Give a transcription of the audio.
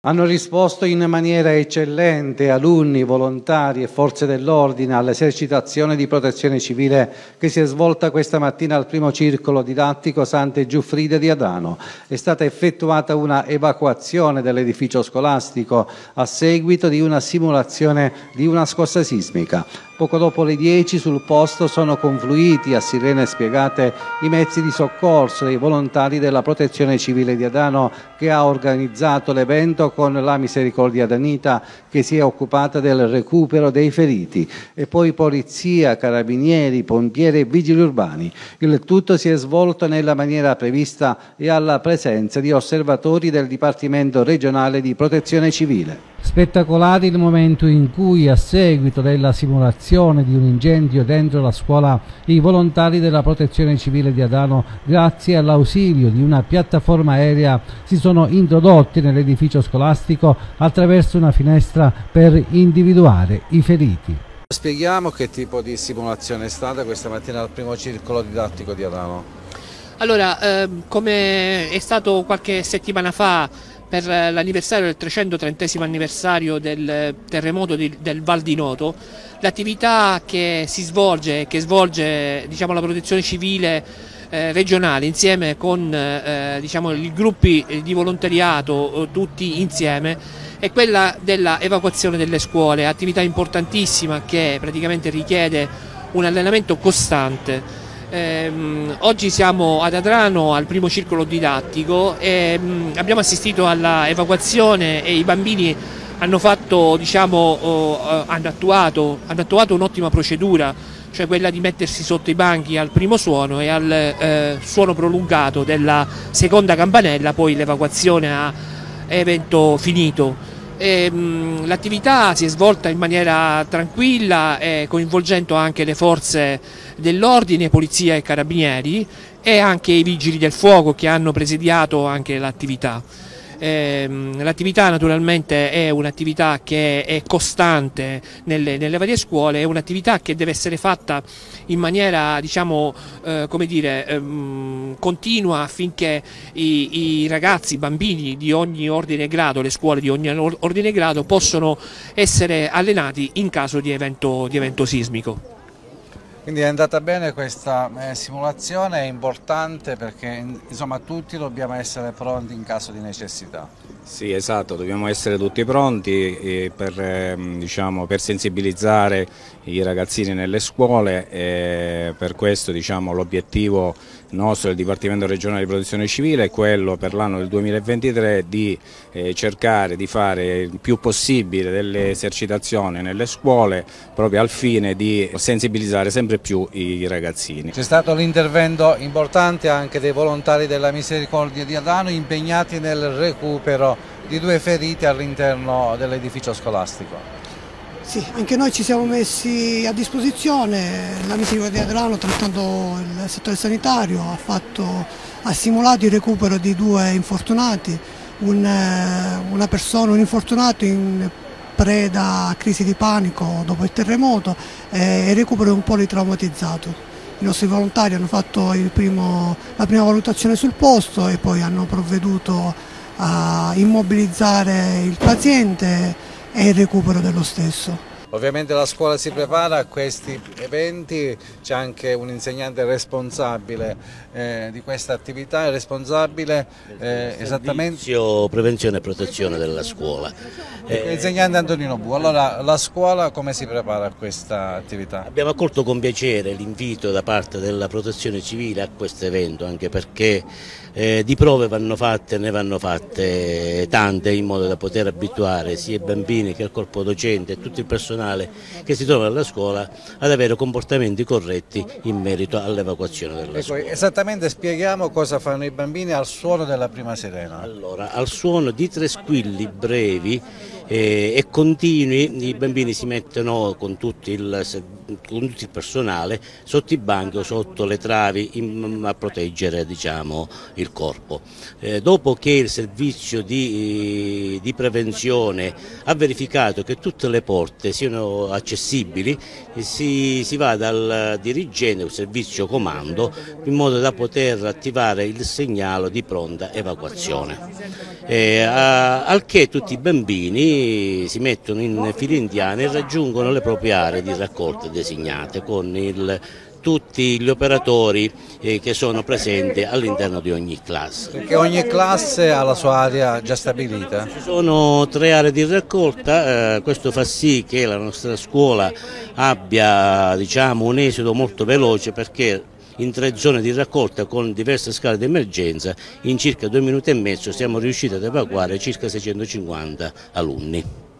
Hanno risposto in maniera eccellente alunni, volontari e forze dell'ordine all'esercitazione di protezione civile che si è svolta questa mattina al primo circolo didattico Sante Giuffride di Adano. È stata effettuata una evacuazione dell'edificio scolastico a seguito di una simulazione di una scossa sismica. Poco dopo le 10 sul posto sono confluiti a sirene spiegate i mezzi di soccorso dei volontari della Protezione Civile di Adano che ha organizzato l'evento con la Misericordia Danita che si è occupata del recupero dei feriti e poi polizia, carabinieri, pompieri e vigili urbani. Il tutto si è svolto nella maniera prevista e alla presenza di osservatori del Dipartimento regionale di Protezione Civile. Spettacolare il momento in cui, a seguito della simulazione di un incendio dentro la scuola, i volontari della Protezione Civile di Adano, grazie all'ausilio di una piattaforma aerea, si sono introdotti nell'edificio scolastico attraverso una finestra per individuare i feriti. Spieghiamo che tipo di simulazione è stata questa mattina al primo circolo didattico di Adano. Allora, come è stato qualche settimana fa, per l'anniversario del 330° anniversario del terremoto del Val di Noto, l'attività che si svolge, diciamo, la protezione civile regionale insieme con diciamo, i gruppi di volontariato tutti insieme è quella della evacuazione delle scuole, attività importantissima che praticamente richiede un allenamento costante. Oggi siamo ad Adrano al primo circolo didattico e abbiamo assistito alla evacuazione e i bambini hanno fatto, diciamo, hanno attuato un'ottima procedura, cioè quella di mettersi sotto i banchi al primo suono e al suono prolungato della seconda campanella, poi l'evacuazione a evento finito. L'attività si è svolta in maniera tranquilla, coinvolgendo anche le forze dell'ordine, polizia e carabinieri e anche i vigili del fuoco che hanno presidiato anche l'attività. L'attività naturalmente è un'attività che è costante nelle varie scuole, è un'attività che deve essere fatta in maniera, diciamo, come dire, continua affinché i ragazzi, i bambini di ogni ordine e grado, le scuole di ogni ordine e grado possono essere allenati in caso di evento sismico. Quindi è andata bene questa simulazione, è importante perché insomma tutti dobbiamo essere pronti in caso di necessità. Sì, esatto, dobbiamo essere tutti pronti diciamo, per sensibilizzare i ragazzini nelle scuole e per questo, diciamo, l'obiettivo nostro del Dipartimento regionale di Protezione Civile è quello per l'anno del 2023 di cercare di fare il più possibile delle esercitazioni nelle scuole proprio al fine di sensibilizzare sempre più i ragazzini. C'è stato l'intervento importante anche dei volontari della Misericordia di Adano impegnati nel recupero di 2 feriti all'interno dell'edificio scolastico. Sì, anche noi ci siamo messi a disposizione, la Misericordia di Adano, trattando il settore sanitario, ha simulato il recupero di 2 infortunati, un infortunato in preda a crisi di panico dopo il terremoto e il recupero di un politraumatizzato. I nostri volontari hanno fatto la prima valutazione sul posto e poi hanno provveduto a immobilizzare il paziente e il recupero dello stesso. Ovviamente la scuola si prepara a questi eventi, c'è anche un insegnante responsabile di questa attività, responsabile esattamente servizio prevenzione e protezione della scuola. L'insegnante Antonino Bu. Allora la scuola come si prepara a questa attività? Abbiamo accolto con piacere l'invito da parte della Protezione Civile a questo evento, anche perché di prove ne vanno fatte tante in modo da poter abituare sia i bambini che il corpo docente e tutto il personale che si trova alla scuola ad avere comportamenti corretti in merito all'evacuazione della scuola. Esattamente, spieghiamo cosa fanno i bambini al suono della prima sirena. Allora, al suono di 3 squilli brevi e continui. I bambini si mettono con tutto il personale sotto i banchi o sotto le travi a proteggere, diciamo, il corpo. Dopo che il servizio di prevenzione ha verificato che tutte le porte siano accessibili, si va dal dirigente, il servizio comando, in modo da poter attivare il segnale di pronta evacuazione. Al che tutti i bambini si mettono in fila indiana e raggiungono le proprie aree di raccolta designate con tutti gli operatori che sono presenti all'interno di ogni classe. Perché ogni classe ha la sua area già stabilita? Ci sono 3 aree di raccolta, questo fa sì che la nostra scuola abbia, diciamo, un esito molto veloce, perché in 3 zone di raccolta con diverse scale di emergenza in circa 2 minuti e mezzo siamo riusciti ad evacuare circa 650 alunni.